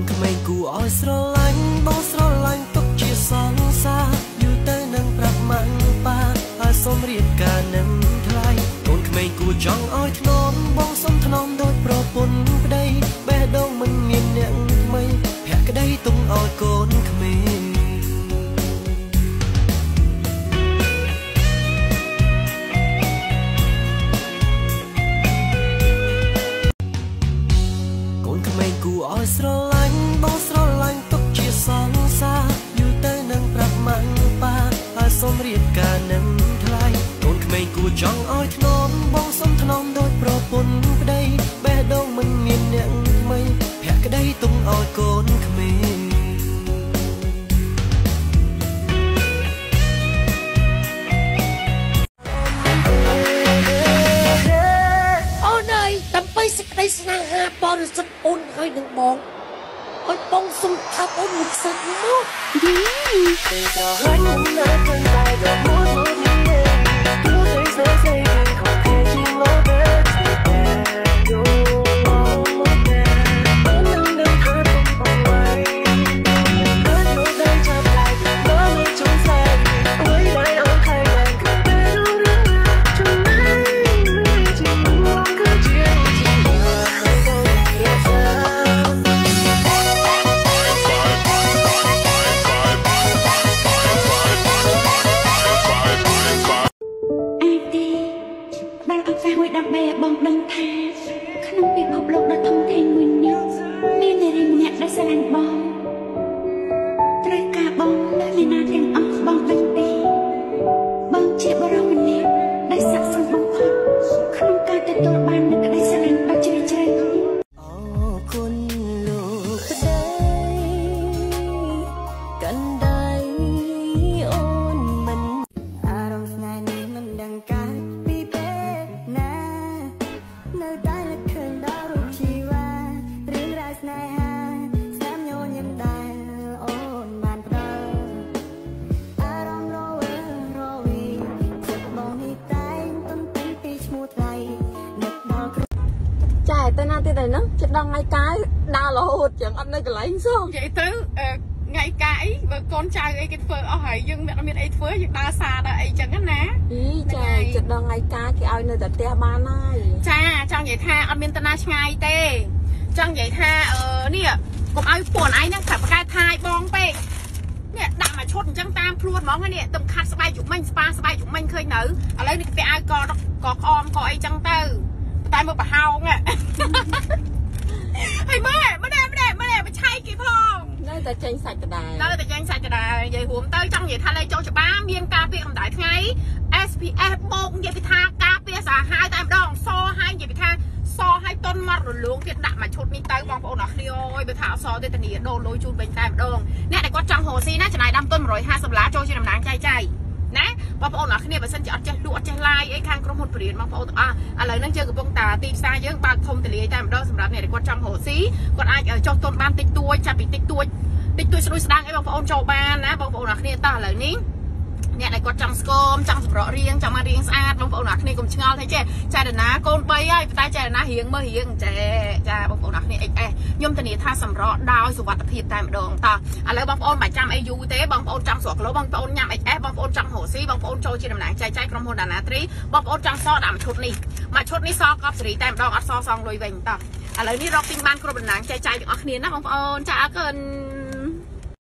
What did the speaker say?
ក្មេងគូឲ្យស្រឡាញ់បងស្រឡាញ់ទុកជាសង្សារយូរទៅនឹងប្រាប់ម៉ាក់ប៉ាហើយសូមរៀបការនឹងថ្លៃកូនក្មេងគូចង់ឲ្យធ្នមបងសូមធ្នមដូចប្រពន្ធប្តីបេះដូងមិនមានអ្នកថ្មីភក្តីទុំឲ្យកូនក្មេងគូឲ្យស្រឡាញ់បងស្រឡាញ់ទុកជាសង្សារយូរទៅនឹងប្រាប់ម៉ាក់ប៉ាហើយសូមរៀបការនឹងថ្លៃកូនក្មេងគូចង់ឲ្យធ្នមបងសូមធ្នមដូចប្រពន្ធប្តីបេះដូងមិនមានអ្នកថ្មីភក្តីទុំឲ្យកូនក្មេងអូនអើយដើម្បីសេចក្តីស្នេហាបរិសុទ្ធអូនហើយនឹងបងអត់បងសុំថាអូនមិនសិនមកយីពេលក៏ហើយនឹងនៅក្នុងតែក៏មួយនេះទូទៅស្អីខកគេជាងលោទេយោមកតែនឹងនឹងថាទុំបងไว้នៅយល់ដល់ចាប់lại nó mới trốn xa với lại ông khai rằng cứ bé đâu đến chúng này chỉ muốn cứ chuyện chỉ là hai con ra xaดับเบบองดังแท้ขนมปีพบโลกดัดทงเทงมือนี้มีในริมเนี่ยได้แสดงบองตรกาบองในนาเตียงออกบองดังตีบองเจ็บบรมันเนี่ยได้สักสังบองพดขนมการแต่ตัวบานนึกได้แสดงปัจจัยใจโอ้คุณลูกได้กันได้โอนมันอารมณ์ในนี้มันดังกันនៅតែលក្ខណៈដល់រូបជីវ៉ារឿងរ៉ាវស្នេហាស្នាមញញឹមដែលអូនបានផ្ដល់អារម្មណ៍រវើរវីចិត្តបងនេះតែងទន្ទឹងពីឈ្មោះថ្លៃនឹកដល់ចាតែណាទៀតហើយហ្នឹងចិត្តដល់ថ្ងៃកាយដើររហូតចឹងអត់នៅកន្លែងសោះនិយាយទៅថ្ងៃកាយបើកូនចៅអីគេធ្វើអស់ហើយយើងមានអីធ្វើយើងដើរសារដល់អីចឹងណាចាចិត្តដល់ថ្ងៃកាយគេឲ្យនៅតែផ្ទះបានហើយចាចង់និយាយថាអត់មានតាណាឆ្ងាយទេចង់និយាយថានេះកុំឲ្យពួនឯងហ្នឹងថាប្រកែថាយបងពេកនេះដាក់មកឈុតអញ្ចឹងតាមខ្លួនហ្មងនេះទំខាត់ស្បែកជុំមិញស្ប៉ាស្បែកជុំមិញឃើញនៅឥឡូវនេះគេឲ្យកក្អមកអីចឹងទៅតែមើលប្រហោងហើយមើលម្នាក់មកឆៃគេផងនៅតែចេញសាច់ដដែលនិយាយរួមទៅចង់និយាយថាលេខចូលច្បាស់មានការពារកម្ដៅថ្ងៃ SPF បូកនិយាយពីថាការពារសាហាវតែម្ដងសហើយនិយាយពីថាសហើយតុនមករលងទៀតដាក់មកឈុតនេះទៅបងប្អូនអរគ្នាអើយបើថាអសទេធានាដូរលុយជូនវិញតែម្ដងអ្នកដែលគាត់ចង់រកស៊ីណាចំណាយដាំទុន$150ចូលជាតំណាងចៃណាបងប្អូនអរគ្នាបើសិនជាអត់ចេះលក់អត់ចេះឡាយអីខាងក្រុមហ៊ុនបរិញ្ញាបងប្អូនទាំងអស់ឥឡូវហ្នឹងយើងកំពុងតាទីផ្សារយើងបើកធំទលាយតែម្ដងសម្រាប់អ្នកដែលគាត់ចង់រកស៊ីគាត់អាចចុះទុនបានតិចតួចចាប់ពីតិចតួចស្រួយស្ដាងអីបងប្អូនចូលបានណាបងប្អូនអរគ្នាតោះឥឡូវនេះអ្នកដែលគាត់ចង់ស្គមចង់សម្រក់រៀងចង់មករៀងស្អាតបងប្អូនអរគ្នាកុំឆ្ងល់ថាចេះចែរណាកូន3ហើយតែចែរណារៀងមើលរៀងចាបងប្អូនអរគ្នា XS ខ្ញុំធានាថាសម្រក់ដោយសុវត្ថិភាពតែម្ដងតោះឥឡូវបងប្អូនមិនចាំអីយូរទេបងប្អូនចង់ស្រក់គីឡូបងប្អូនញ៉ាំ XS បងប្អូនចង់រកស៊ីបងប្អូនចូលជាតំណាងចែក្រុមហ៊ុនដាណាត្រីបងប្អូនចង់សដាក់មួយឈុតនេះសកប់សេរីតែម្ដងអត់សងលុយវិញតោះឥឡូវនេះរកទិញបានគ្រប់តំណាងចែទាំងអស់គ្នាណាបងប្អូនចាអរគុណ